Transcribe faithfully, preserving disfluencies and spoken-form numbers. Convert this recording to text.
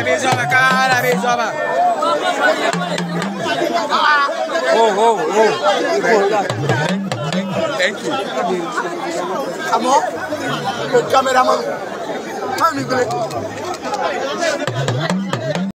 Jova, cara, Jova. Oh, oh, oh. Thank you. Come on. Good cameraman. Come on.